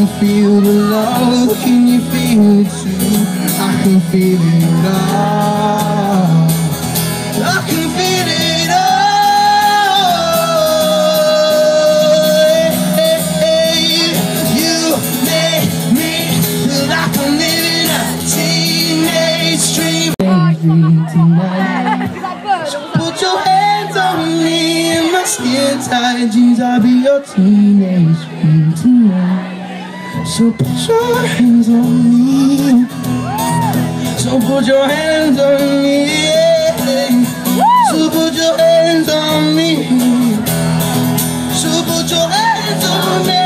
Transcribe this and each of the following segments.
can feel the love, can you feel it too? I can feel it all. I can feel it all. You make me feel like I'm living a teenage dream. Tonight, so put your hands on me in my skin tight jeans. I'll be your teenage dream tonight. So put your hands on me. So put your hands on me. So put your hands on me. So put your hands on me.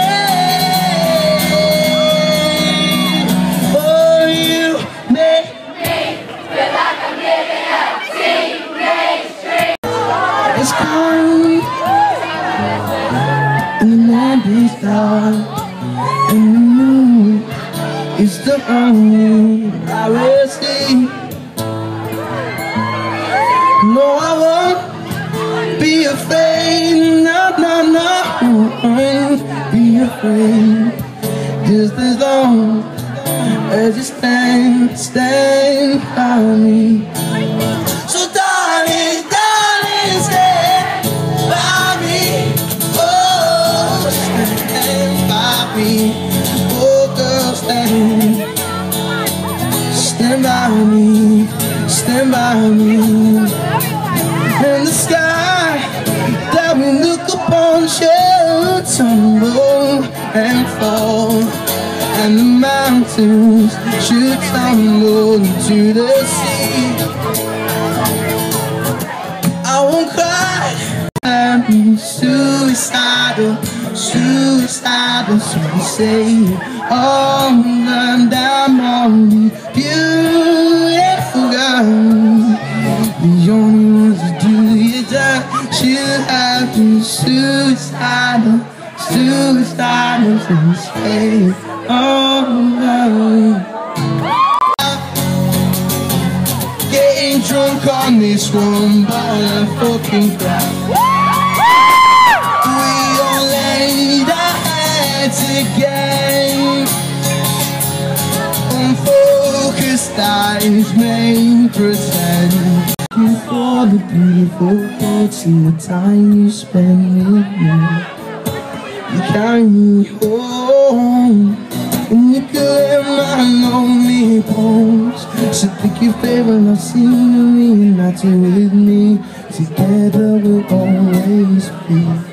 Oh, you make me feel like I'm living a teenage dream. It's cold and the night is dark, and the moon is the only I will see. No, I won't be afraid. No, no, no, I won't be afraid. Just as long as you stand by me. So darling, darling, stand by me. Oh, stand by me. Oh, girl, stand by me. Stand by me. And the sky that we look upon shall tumble and fall, and the mountains should tumble into the sea. I won't cry. I'm suicidal, suicidal, so you say. Oh, and I'm only beautiful girl. The only ones who do your job should have been suicidal, suicidal, so you say. Oh, getting drunk on this one bottle of fucking crap. We all laid our heads again. Unfocused eyes may pretend. Looking for the beautiful thoughts and the time you spend with me. You carry me home, and you clear my lonely bones. So pick your favorite scenery and not with me. Together we'll always be.